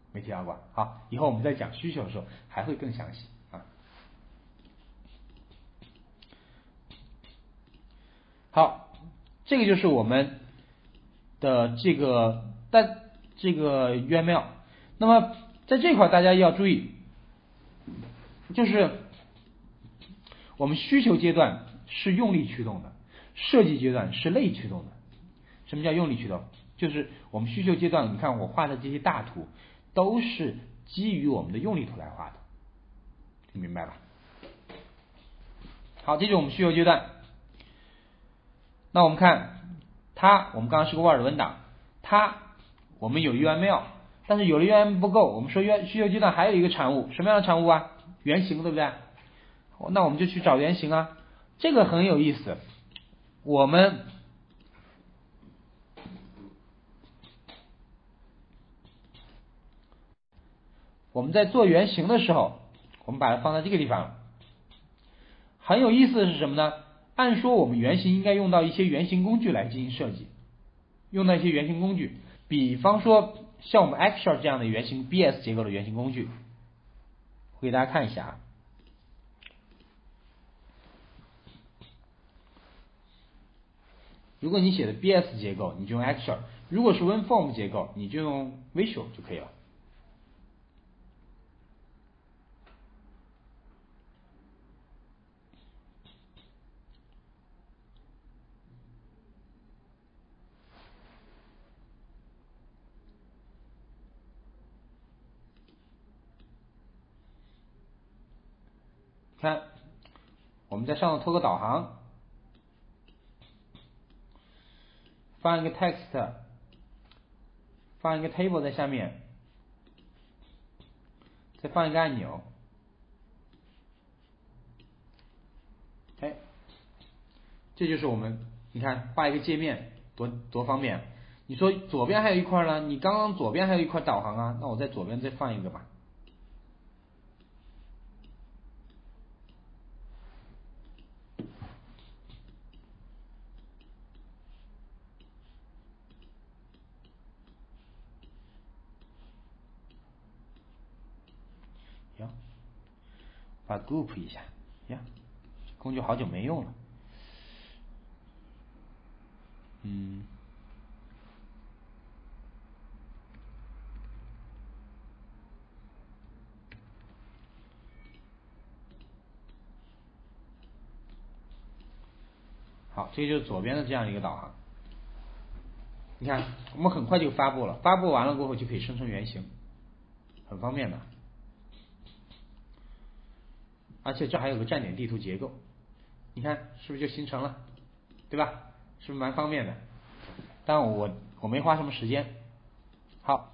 没提到过。好，以后我们在讲需求的时候还会更详细啊。好，这个就是我们的这个UML。那么在这块大家要注意，就是我们需求阶段是用力驱动的，设计阶段是类驱动的。什么叫用力驱动？就是我们需求阶段，你看我画的这些大图都是基于我们的用力图来画的，听明白吧？好，这就是我们需求阶段。那我们看它，我们刚刚是个沃尔文档，我们有 UML， 但是有了 UML 不够，我们说需求阶段还有一个产物，什么样的产物啊？原型，对不对？那我们就去找原型啊，这个很有意思。我们在做原型的时候，我们把它放在这个地方。很有意思的是什么呢？按说我们原型应该用到一些原型工具来进行设计，用到一些原型工具，比方说像我们 Axure 这样的原型 BS 结构的原型工具，我给大家看一下啊。如果你写的 BS 结构，你就用 Axure； 如果是 WinForm 结构，你就用 Visual 就可以了。看，我们在上头拖个导航，放一个 text， 放一个 table 在下面，再放一个按钮。哎，这就是我们，你看画一个界面多方便。你说左边还有一块呢，你刚刚左边还有一块导航啊，那我在左边再放一个吧。行，把 group 一下呀，工具好久没用了。好，这就是左边的这样一个导航。你看，我们很快就发布了，发布完了过后就可以生成原型，很方便的。而且这还有个站点地图结构，你看是不是就形成了，对吧？是不是蛮方便的？但我没花什么时间。好，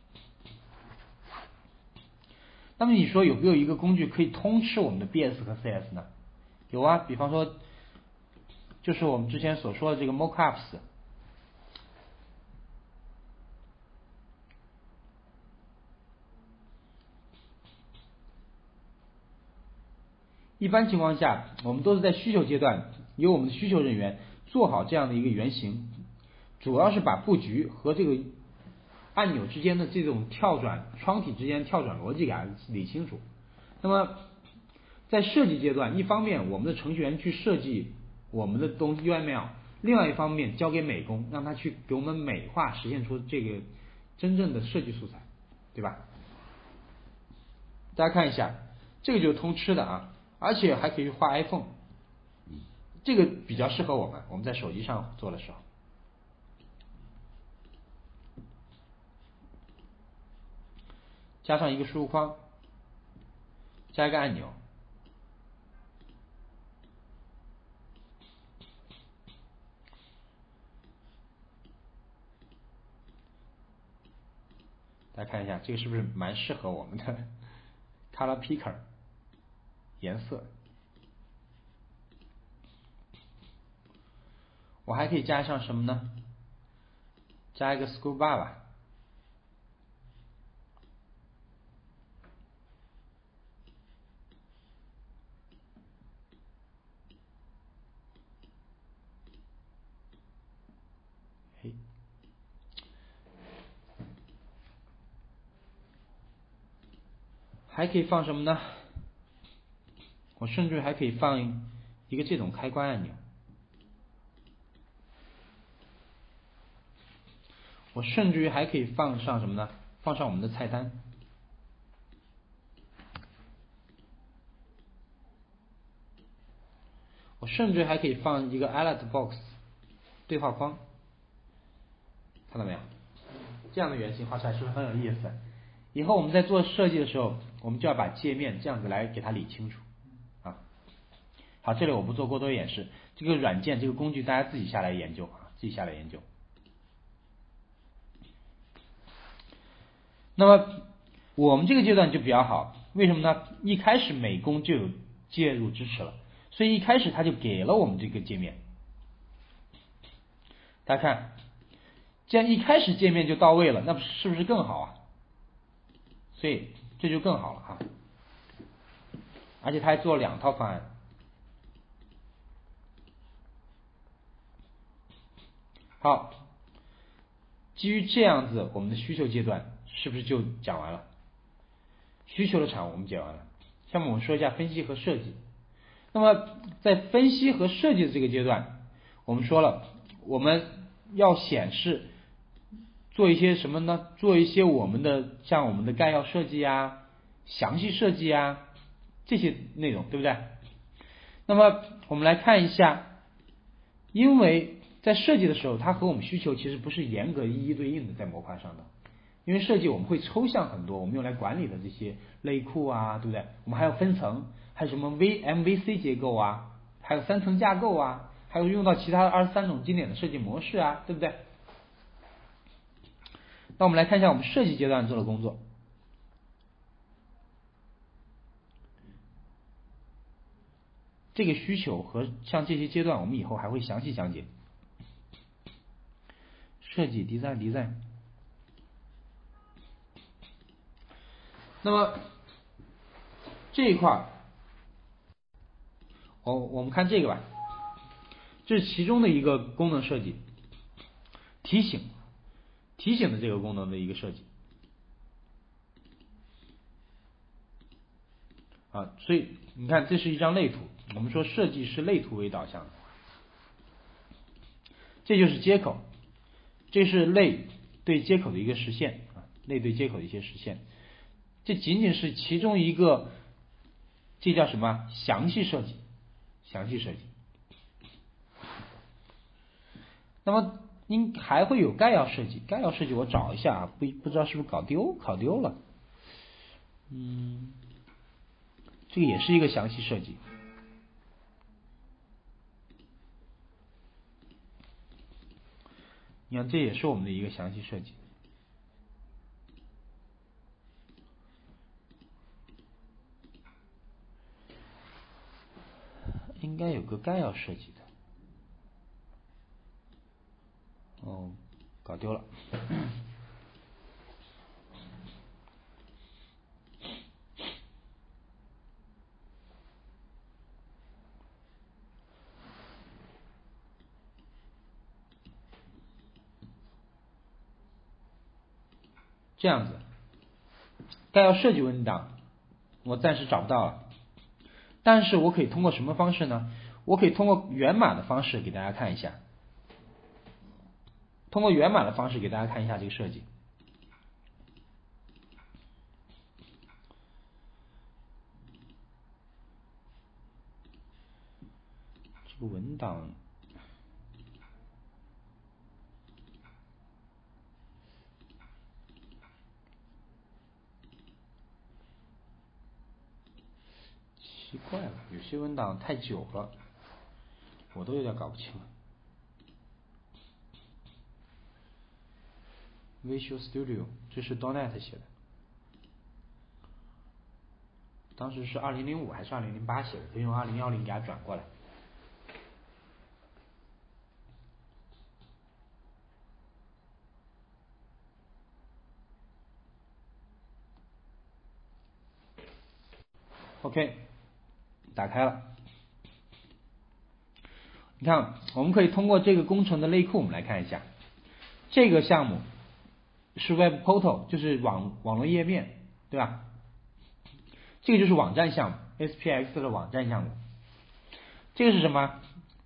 那么你说有没有一个工具可以通吃我们的 BS 和 CS 呢？有啊，比方说就是我们之前所说的这个 Mockups。一般情况下，我们都是在需求阶段，由我们的需求人员做好这样的一个原型，主要是把布局和这个按钮之间的这种跳转，窗体之间跳转逻辑给它理清楚。那么在设计阶段，一方面我们的程序员去设计我们的东西 UML， 另外一方面交给美工，让他去给我们美化，实现出这个真正的设计素材，对吧？大家看一下，这个就是通吃的啊，而且还可以画 iPhone， 这个比较适合我们在手机上做的时候。加上一个输入框，加一个按钮。大家看一下，这个是不是蛮适合我们的 Color Picker 颜色？我还可以加上什么呢？加一个 Scroll Bar 吧。 还可以放什么呢？我甚至还可以放一个这种开关按钮，我甚至于还可以放上什么呢？放上我们的菜单，我甚至还可以放一个 alert box 对话框，看到没有？这样的原型画出来是不是很有意思？以后我们在做设计的时候，我们就要把界面这样子来给它理清楚啊。好，这里我不做过多演示，这个软件这个工具大家自己下来研究啊，自己下来研究。那么我们这个阶段就比较好，为什么呢？一开始美工就有介入支持了，所以一开始它就给了我们这个界面。大家看，这样一开始界面就到位了，那是不是更好啊？所以这就更好了哈。而且它还做了2套方案。好，基于这样子，我们的需求阶段是不是就讲完了？需求的产物我们讲完了，下面我们说一下分析和设计。那么在分析和设计的这个阶段，我们说了，我们要显示做一些什么呢？做一些我们的概要设计啊、详细设计啊这些内容，对不对？那么我们来看一下，因为在设计的时候，它和我们需求其实不是严格一一对应的在模块上的。因为设计我们会抽象很多，我们用来管理的这些类库啊，对不对？我们还有分层，还有什么 MVC 结构啊，还有3层架构啊，还有用到其他的23种经典的设计模式啊，对不对？那我们来看一下我们设计阶段做的工作。这个需求和像这些阶段，我们以后还会详细讲解。设计 design。那么这一块，我们看这个吧，这是其中的一个功能设计，提醒的这个功能的一个设计啊，所以你看这是一张类图，我们说设计是类图为导向的，这就是接口，这是类对接口的一个实现啊，类对接口的一些实现，这仅仅是其中一个，这叫什么？详细设计。那么还会有概要设计，我找一下啊，不知道是不是搞丢了，这个也是一个详细设计。你看，这也是我们的一个详细设计。应该有个概要设计的，搞丢了。这样子，概要设计文档我暂时找不到了，但是我可以通过什么方式呢？我可以通过源码的方式给大家看一下，这个设计。这个文档奇怪了，有些文档太久了，我都有点搞不清了。Visual Studio 这是 .NET 写的，当时是2005还是2008写的，可以用2010给它转过来。OK， 打开了。你看，我们可以通过这个工程的类库，我们来看一下，这个项目是 Web Portal， 就是网络页面，对吧？ 这个就是网站项目 SPX 的网站项目。这个是什么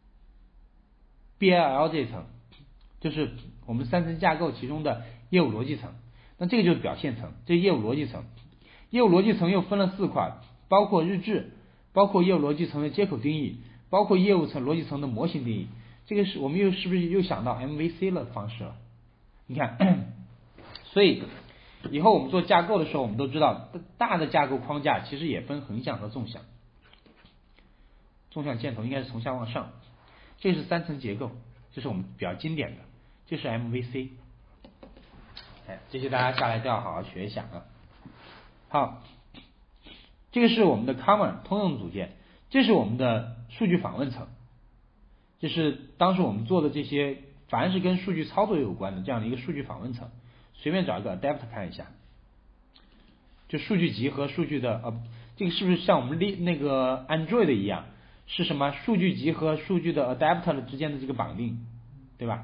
BLL 这一层，就是我们3层架构其中的业务逻辑层。那这个就是表现层，这是业务逻辑层。业务逻辑层又分了4块，包括日志，包括业务逻辑层的接口定义，包括业务层逻辑层的模型定义。这个是我们是不是又想到 MVC 的方式了？你看，所以以后我们做架构的时候，我们都知道大的架构框架其实也分横向和纵向。纵向箭头应该是从下往上，这是3层结构，这是我们比较经典的，这是 MVC。这些大家下来都要好好学一下啊。好，这个是我们的 Common 通用组件，这是我们的数据访问层，这是当时我们做的这些凡是跟数据操作有关的这样的一个数据访问层。随便找一个 Adapter 看一下，就数据集和数据的这个是不是像我们那个 Android 一样，是什么数据集和数据的 Adapter 之间的这个绑定，对吧？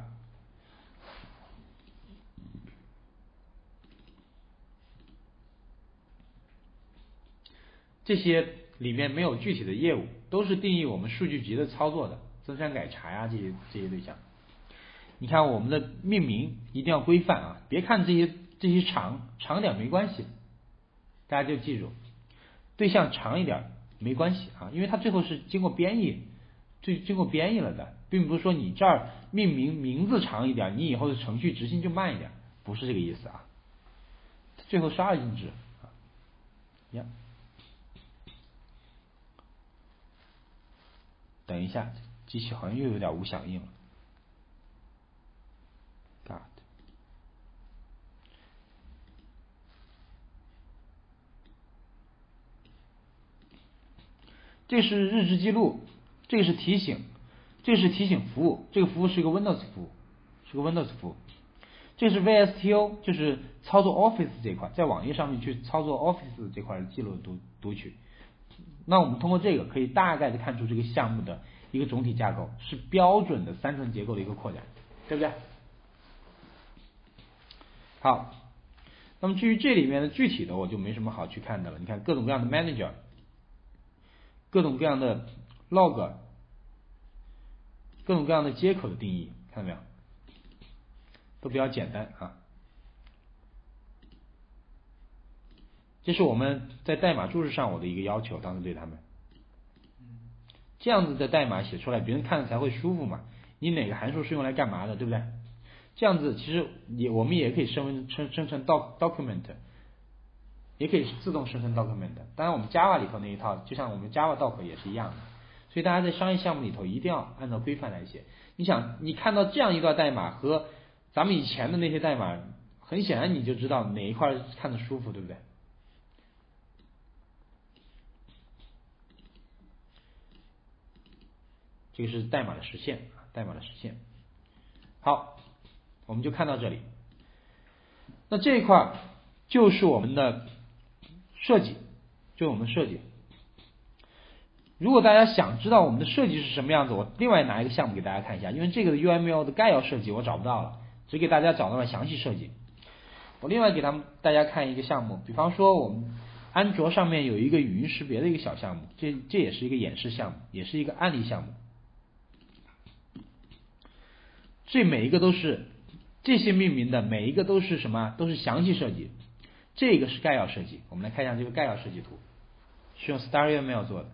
这些里面没有具体的业务，都是定义我们数据集的操作的，增删改查呀这些对象。你看我们的命名一定要规范啊，别看这些长点没关系，大家就记住，对象长一点没关系啊，因为它最后是经过编译了的，并不是说你这儿命名名字长一点，你以后的程序执行就慢一点，不是这个意思啊。最后是2进制啊，等一下，机器好像又有点无响应了。God， 这是日志记录，这个是提醒，这个是提醒服务，这个服务是一个 Windows 服务，是个 Windows 服务。这是 VSTO， 就是操作 Office 这块，在网页上面去操作 Office 这块的记录读取。那我们通过这个可以大概的看出这个项目的一个总体架构是标准的3层结构的一个扩展，对不对？好，那么至于这里面的具体的我就没什么好去看的了。你看各种各样的 manager， 各种各样的 log， 各种各样的接口的定义，看到没有？都比较简单啊。这是我们在代码注释上我的一个要求，当时对他们，这样子的代码写出来，别人看着才会舒服嘛。你哪个函数是用来干嘛的，对不对？这样子其实我们也可以生成 document， 也可以自动生成 document。当然我们 Java 里头那一套，就像我们 Java doc 也是一样的。所以大家在商业项目里头一定要按照规范来写。你想，你看到这样一段代码和咱们以前的那些代码，很显然你就知道哪一块看着舒服，对不对？这个是代码的实现，代码的实现。好，我们就看到这里。那这一块就是我们的设计，就是我们的设计。如果大家想知道我们的设计是什么样子，我另外拿一个项目给大家看一下，因为这个的 UML 的概要设计我找不到了，只给大家找到了详细设计。我另外给大家看一个项目，比方说我们安卓上面有一个语音识别的一个小项目，这也是一个演示项目，也是一个案例项目。这每一个都是这些命名的每一个都是什么？都是详细设计。这个是概要设计，我们来看一下这个概要设计图，是用 StarUML 做的。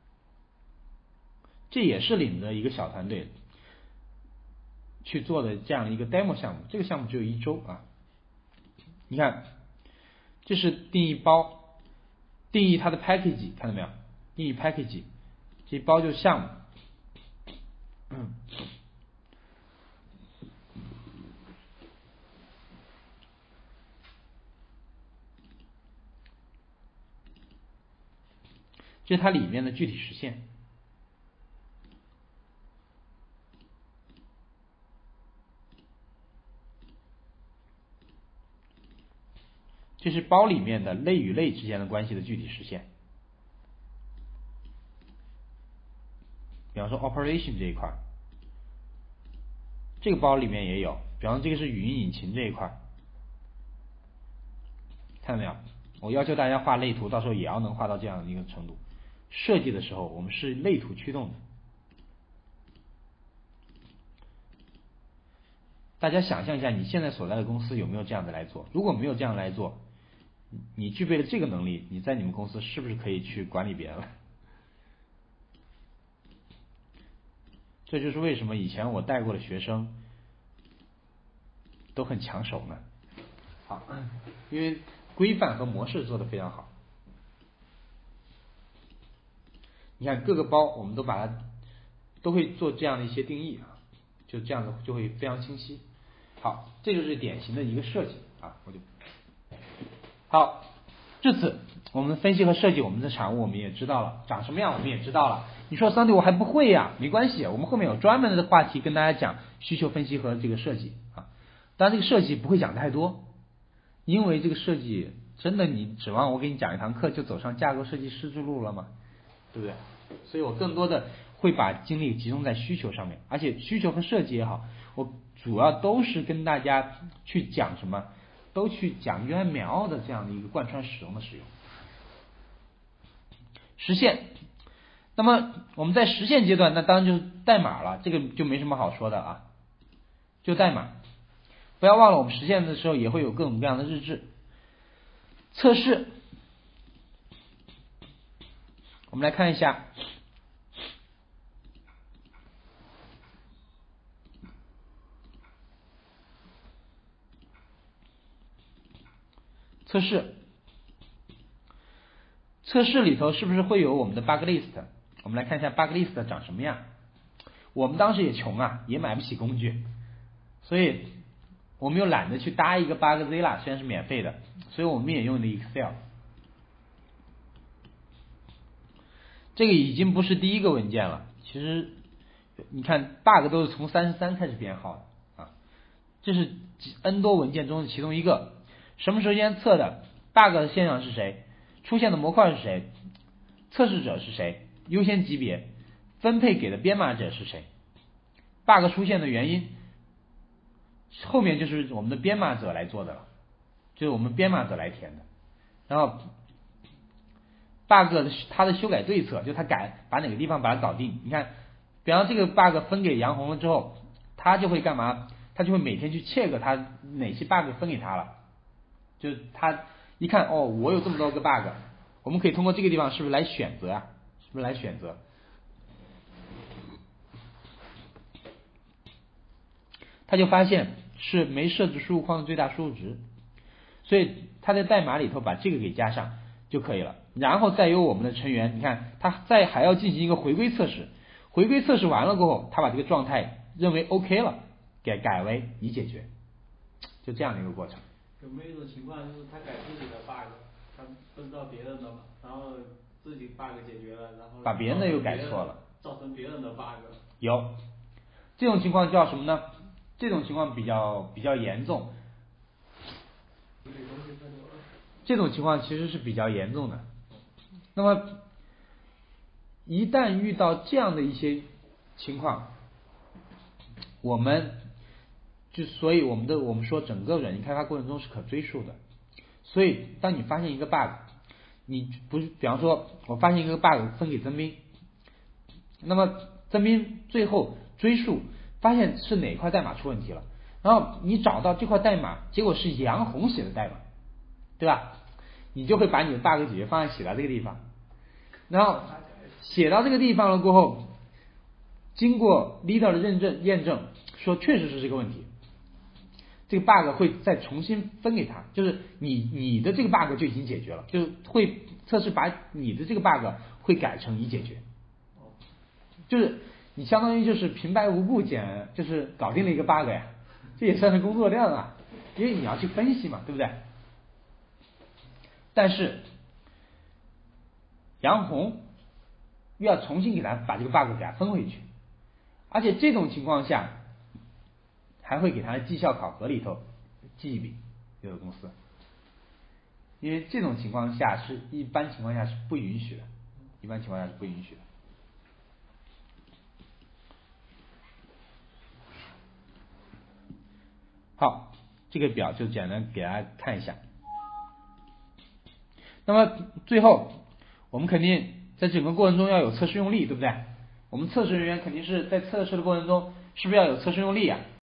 这也是领着一个小团队去做的这样的一个 demo 项目，这个项目只有1周啊。你看，这是定义包，定义它的 package， 看到没有？定义 package， 这包就是项目。这是它里面的具体实现。这是包里面的类与类之间的关系的具体实现。比方说 operation 这一块，这个包里面也有。比方说这个是语音引擎这一块，看到没有？ 我要求大家画类图，到时候也要能画到这样的一个程度。设计的时候，我们是类图驱动的。大家想象一下，你现在所在的公司有没有这样的来做？如果没有这样来做，你具备了这个能力，你在你们公司是不是可以去管理别人了？这就是为什么以前我带过的学生都很抢手呢。好，因为规范和模式做得非常好。你看各个包，我们都把它都会做这样的一些定义啊，就这样子就会非常清晰。好，这就是典型的一个设计啊，好，至此我们分析和设计我们的产物我们也知道了，长什么样我们也知道了。你说桑迪我还不会呀，没关系，我们后面有专门的话题跟大家讲需求分析和这个设计啊。当然这个设计不会讲太多，因为这个设计真的你指望我给你讲一堂课就走上架构设计师之路了吗？对不对？所以我更多的会把精力集中在需求上面，而且需求和设计也好，我主要都是跟大家去讲什么，都去讲UML的这样的一个贯穿使用的使用。实现，那么我们在实现阶段，那当然就是代码了，这个就没什么好说的啊，就代码。不要忘了，我们实现的时候也会有各种各样的日志。测试，我们来看一下。测试，测试里头是不是会有我们的 bug list？ 我们来看一下 bug list 长什么样。我们当时也穷啊，也买不起工具，所以我们又懒得去搭一个 Bugzilla， 虽然是免费的，所以我们也用的 Excel。这个已经不是第一个文件了，其实你看 bug 都是从33开始编号的啊，这是 N 多文件中的其中一个。什么时间测的 bug 的现象是谁？出现的模块是谁？测试者是谁？优先级别？分配给的编码者是谁 ？bug 出现的原因，后面就是我们的编码者来做的了，就是我们编码者来填的。然后 bug 它的修改对策，就它把哪个地方把它搞定。你看，比方这个 bug 分给杨红了之后，他就会干嘛？他就会每天去 check 他哪些 bug 分给他了。就是他一看哦，我有这么多个 bug， 我们可以通过这个地方是不是来选择啊？是不是来选择？他就发现是没设置输入框的最大输入值，所以他在代码里头把这个给加上就可以了。然后再由我们的成员，你看他还要进行一个回归测试，回归测试完了过后，他把这个状态认为 OK 了，改为已解决，就这样的一个过程。 有没有一种情况，就是他改自己的 bug， 他不知道别人的嘛，然后自己 bug 解决了，然后把别人的又改错了， 造成别人的 bug。 有这种情况叫什么呢？这种情况比较严重。这种情况其实是比较严重的。那么一旦遇到这样的一些情况，所以我们说整个软件开发过程中是可追溯的。所以当你发现一个 bug， 你不是比方说我发现一个 bug 分给曾斌，那么曾斌最后追溯发现是哪块代码出问题了，然后你找到这块代码，结果是杨红写的代码，对吧？你就会把你的 bug 解决方案写到这个地方，然后写到这个地方了过后，经过 leader 的验证，说确实是这个问题，这个 bug 会再重新分给他，就是你的这个 bug 就已经解决了，就是会测试把你的这个 bug 会改成已解决，就是你相当于就是平白无故就是搞定了一个 bug 呀，这也算是工作量啊，因为你要去分析嘛，对不对？但是杨红又要重新给他把这个 bug 给他分回去，而且这种情况下还会给他的绩效考核里头记一笔，有的公司，因为这种情况下是一般情况下是不允许的，一般情况下是不允许的。好，这个表就简单给大家看一下。 那么最后我们肯定在整个过程中要有测试用力，对不对？我们测试人员肯定是在测试的过程中是不是要有测试用力啊？